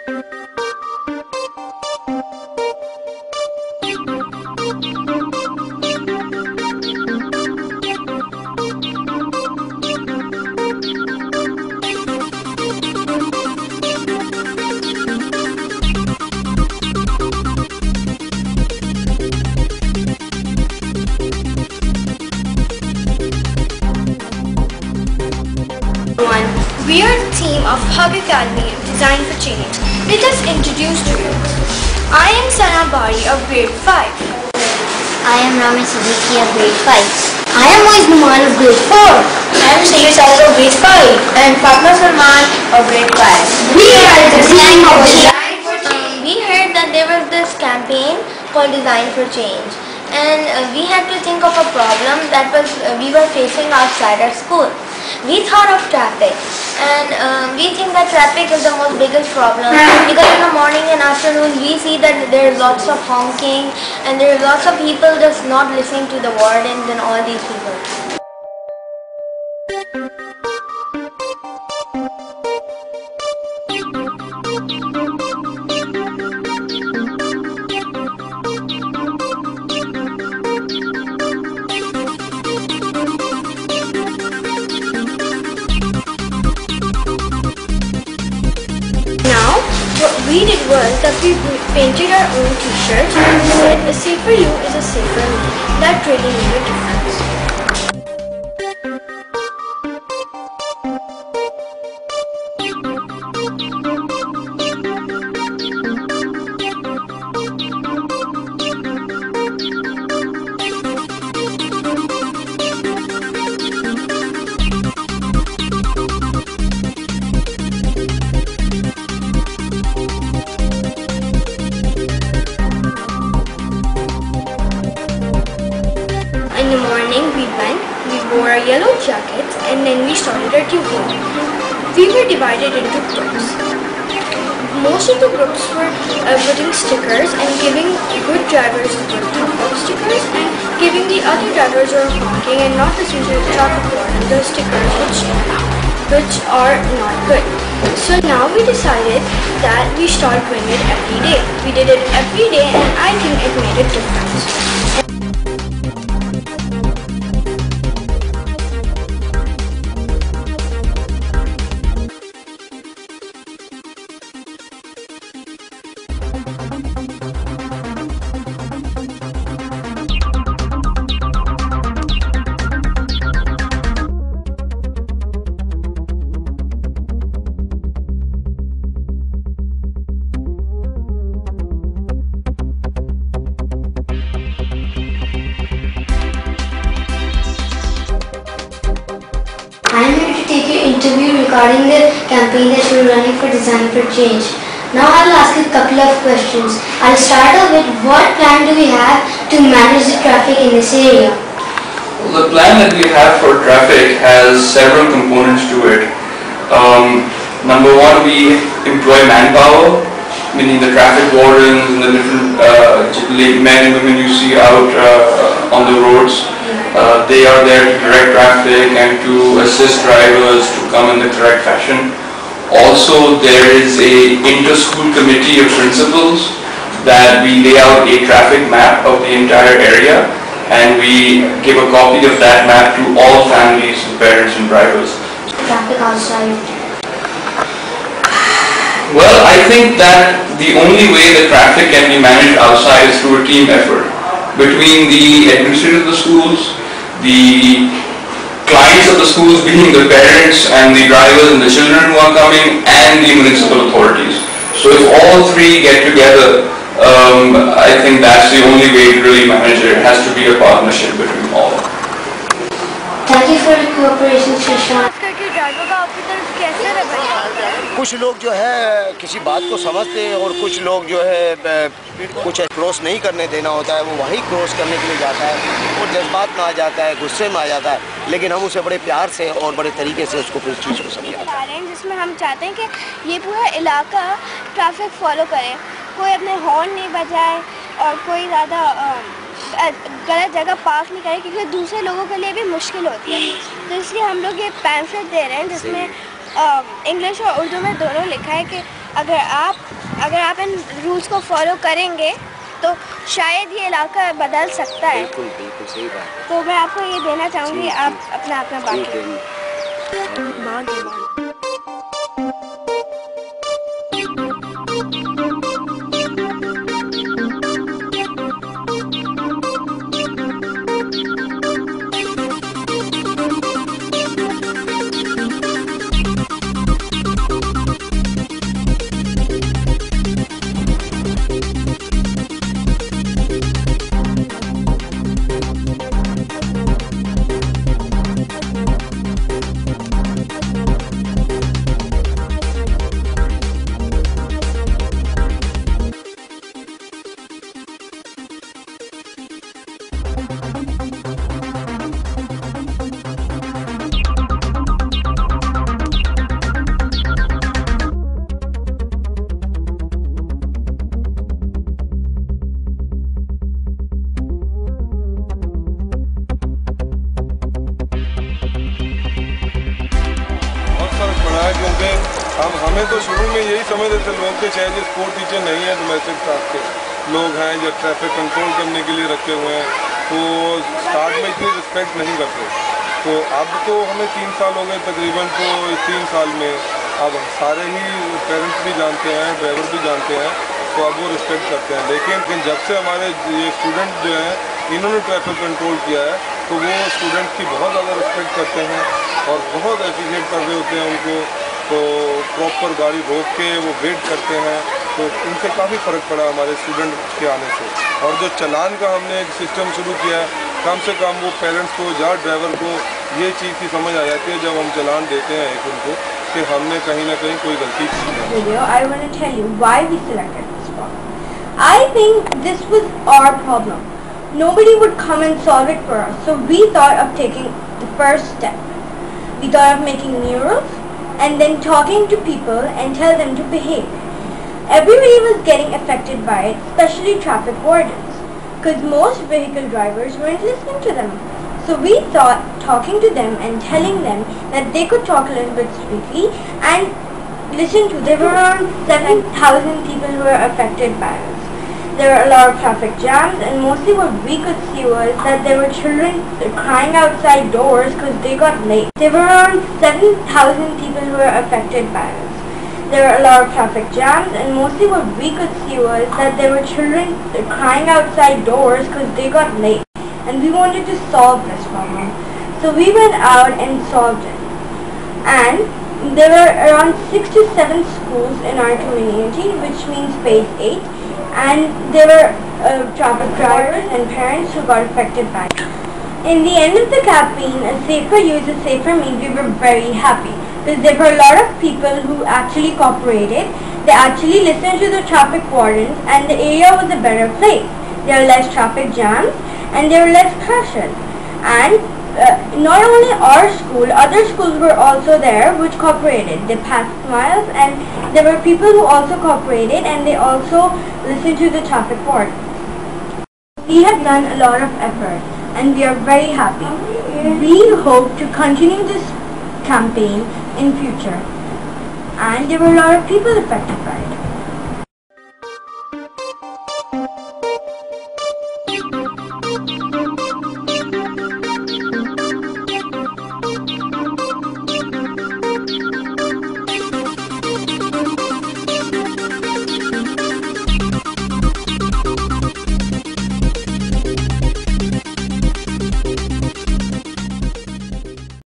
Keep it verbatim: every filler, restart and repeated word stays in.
We are a team of Haque Academy Design for Change. Let us introduce to you. I am Sana Bari of grade five. I am Ramesh Siddiqui of grade five. I am Moiz Numan of grade four. I am Sayyid Saleh of grade five. I am Fatma Salman of grade five. We are the team of Design for Um, Change. we heard that there was this campaign called Design for Change, and uh, we had to think of a problem that was uh, we were facing outside our school. We thought of traffic, and um, we think that traffic is the most biggest problem, because in the morning and afternoon we see that there is lots of honking and there is lots of people just not listening to the wardens and all these people. What we did was that we painted our own t-shirts and said a safer you is a safer me. That really made a difference. In the morning we went, we wore our yellow jackets and then we started our duty. We were divided into groups. Most of the groups were uh, putting stickers and giving good drivers good thumb-up stickers and giving the other drivers who are honking and not listening to the traffic warden the stickers which, which are not good. So now we decided that we start doing it every day. We did it every day and I think it made a difference. I am here to take your interview regarding the campaign that you are running for Design for Change. Now I will ask you a couple of questions. I will start off with what plan do we have to manage the traffic in this area? Well, the plan that we have for traffic has several components to it. Um, number one, we employ manpower, meaning the traffic wardens and the different uh, men and women you see out uh, on the roads. Uh, they are there to direct traffic and to assist drivers to come in the correct fashion. Also, there is a inter-school committee of principals that we lay out a traffic map of the entire area, and we give a copy of that map to all families, parents and drivers. Traffic outside. Well, I think that the only way the traffic can be managed outside is through a team effort between the administrators of the schools, the clients of the schools being the parents and the drivers and the children who are coming, and the municipal authorities. So if all three get together, um, I think that's the only way to really manage it. It has to be a partnership between all. Thank you for your cooperation, Shashank. कुछ लोग जो है किसी बात को समझते हैं और कुछ लोग जो है कुछ क्रॉस नहीं करने देना होता है, वो वही क्रॉस करने के लिए जाता है और जज्बात में आ जाता है, गुस्से में आ जाता है, लेकिन हम उसे बड़े प्यार से और बड़े तरीके से उसको पूरी चीज़ को समझाते हैं, जिसमें हम चाहते हैं कि ये पूरा इलाका ट्रैफिक फॉलो करे, कोई अपने हॉर्न नहीं बजाए और कोई ज़्यादा गलत जगह पार्क नहीं करे, क्योंकि दूसरे लोगों के लिए भी मुश्किल होती है। तो इसलिए हम लोग ये पैम्फलेट दे रहे हैं जिसमें इंग्लिश और उर्दू में दोनों लिखा है कि अगर आप अगर आप इन रूल्स को फॉलो करेंगे तो शायद ये इलाका बदल सकता है। बिल्कुल बिल्कुल सही बात। तो मैं आपको ये देना चाहूँगी, आप अपना अपना बाकी क्योंकि हम हमें तो शुरू में यही समझते थे लोग कि शायद ये स्पोर्ट टीचर नहीं है, डोमेस्टिक स्टाफ के लोग हैं जो ट्रैफिक कंट्रोल करने के लिए रखे हुए हैं, तो स्टार्ट में इतनी रिस्पेक्ट नहीं करते। तो अब तो हमें तीन साल हो गए तकरीबन, तो इस तीन साल में अब सारे ही पेरेंट्स भी जानते हैं, ड्राइवर भी जानते हैं, तो अब वो रिस्पेक्ट करते हैं। लेकिन जब से हमारे ये स्टूडेंट जो हैं इन्होंने ट्रैफिक कंट्रोल किया है, तो वो स्टूडेंट की बहुत ज़्यादा रिस्पेक्ट करते हैं और बहुत एप्रिशिएट कर रहे होते हैं उनको, तो प्रॉपर गाड़ी रोक के वो वेट करते हैं। तो इनसे काफ़ी फ़र्क पड़ा हमारे स्टूडेंट के आने से। और जो चलान का हमने एक सिस्टम शुरू किया है, कम से कम वो पेरेंट्स को या ड्राइवर को ये चीज़ की समझ आ जाती है जब हम चलान देते हैं एक उनको कि हमने कहीं ना कहीं कोई गलती की है। Video, I want to tell you why we selected this problem. I think this was our problem. Nobody would come and solve it for us, so we thought of taking the first step. We thought of making murals and then talking to people and tell them to behave. Everybody was getting affected by it, especially traffic wardens, because most vehicle drivers weren't listening to them. So we thought talking to them and telling them that they could talk a little bit sweetly and listen to. There were around seven thousand people who were affected by us. There were a lot of traffic jams, and mostly what we could see was that there were children crying outside doors because they got late. There were around seven thousand people who were affected by us. There were a lot of traffic jams, and mostly what we could see was that there were children crying outside doors because they got late. And we wanted to solve this problem. So we went out and solved it. And there were around six to seven schools in our community, which means phase eight. And there were uh, traffic drivers and parents who got affected by it. In the end of the campaign, a safer use, a safer me, we were very happy. Because there were a lot of people who actually cooperated. They actually listened to the traffic wardens, and the area was a better place. There were less traffic jams and there were less crashes. And uh, not only our school, other schools were also there which cooperated. They passed smiles, and there were people who also cooperated, and they also listened to the traffic wardens. We have done a lot of effort and we are very happy. We hope to continue this campaign in future, and there were a lot of people affected by it.